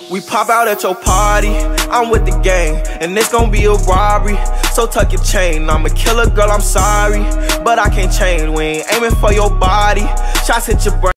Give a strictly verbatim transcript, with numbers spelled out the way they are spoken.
We pop out at your party, I'm with the gang, and it's gon' be a robbery. So tuck your chain, I'm a killer girl, I'm sorry, but I can't change. We ain't aiming for your body, shots hit your brain.